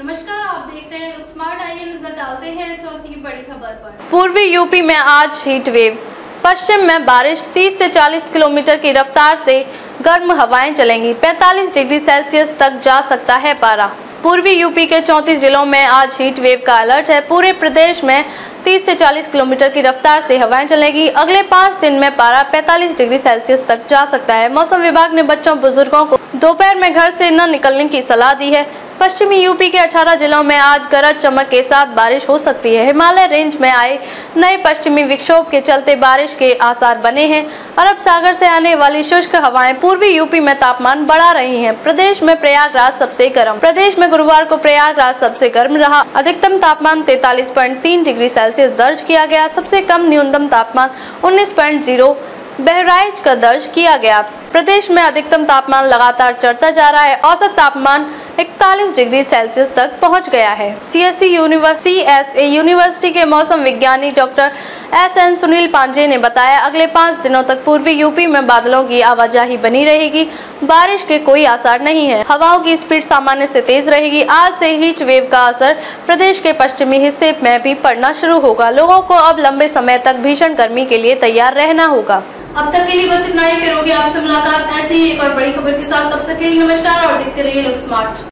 नमस्कार, आप देख रहे हैं स्मार्ट। आइए नजर डालते हैं इस वक्त की बड़ी खबर पर। पूर्वी यूपी में आज हीट वेव, पश्चिम में बारिश, 30 से 40 किलोमीटर की रफ्तार से गर्म हवाएं चलेंगी। 45 डिग्री सेल्सियस तक जा सकता है पारा। पूर्वी यूपी के 34 जिलों में आज हीट वेव का अलर्ट है। पूरे प्रदेश में 30 से 40 किलोमीटर की रफ्तार से हवाएं चलेगी। अगले 5 दिन में पारा 45 डिग्री सेल्सियस तक जा सकता है। मौसम विभाग ने बच्चों बुजुर्गों को दोपहर में घर से न निकलने की सलाह दी है। पश्चिमी यूपी के 18 जिलों में आज गरज चमक के साथ बारिश हो सकती है। हिमालय रेंज में आए नए पश्चिमी विक्षोभ के चलते बारिश के आसार बने हैं। अरब सागर से आने वाली शुष्क हवाएं पूर्वी यूपी में तापमान बढ़ा रही हैं। प्रदेश में प्रयागराज सबसे गर्म। प्रदेश में गुरुवार को प्रयागराज सबसे गर्म रहा। अधिकतम तापमान 43.3 डिग्री सेल्सियस दर्ज किया गया। सबसे कम न्यूनतम तापमान 19.0 बहराइच का दर्ज किया गया। प्रदेश में अधिकतम तापमान लगातार चढ़ता जा रहा है। औसत तापमान 41 डिग्री सेल्सियस तक पहुंच गया है। CSE यूनिवर्सिटी के मौसम विज्ञानी डॉक्टर SN सुनील पांडे ने बताया, अगले 5 दिनों तक पूर्वी यूपी में बादलों की आवाजाही बनी रहेगी। बारिश के कोई आसार नहीं है। हवाओं की स्पीड सामान्य से तेज रहेगी। आज से हीट वेव का असर प्रदेश के पश्चिमी हिस्से में भी पड़ना शुरू होगा। लोगों को अब लंबे समय तक भीषण गर्मी के लिए तैयार रहना होगा। अब तक के लिए बस इतना ही। फिर होगी आपसे मुलाकात ऐसी ही एक और बड़ी खबर के साथ। तब तक के लिए नमस्कार और देखते रहिए लोग स्मार्ट।